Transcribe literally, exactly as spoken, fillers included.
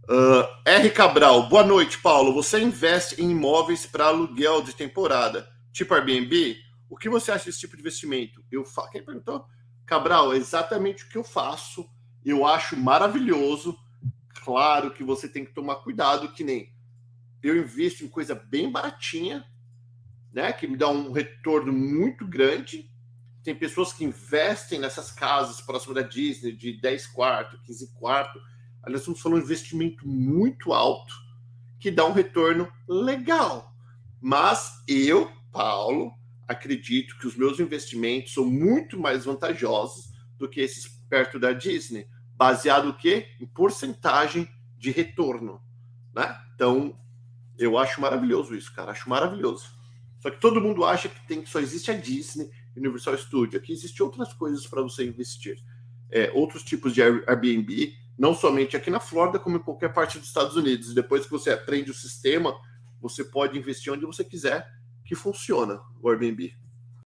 Uh, R. Cabral, boa noite, Paulo. Você investe em imóveis para aluguel de temporada, tipo Airbnb? O que você acha desse tipo de investimento? Eu fa... Quem perguntou? Cabral, é exatamente o que eu faço. Eu acho maravilhoso. Claro que você tem que tomar cuidado, que nem eu invisto em coisa bem baratinha, né? Que me dá um retorno muito grande. Tem pessoas que investem nessas casas próximas da Disney, de dez quartos, quinze quartos. Nós estamos falando de investimento muito alto, que dá um retorno legal. Mas eu, Paulo, acredito que os meus investimentos são muito mais vantajosos do que esses perto da Disney, baseado o quê? Em porcentagem de retorno, né? Então, eu acho maravilhoso isso, cara. Acho maravilhoso. Só que todo mundo acha que tem, só existe a Disney, Universal Studios. Aqui existem outras coisas para você investir. É, outros tipos de Airbnb, não somente aqui na Flórida, como em qualquer parte dos Estados Unidos. E depois que você aprende o sistema, você pode investir onde você quiser, que funciona o Airbnb.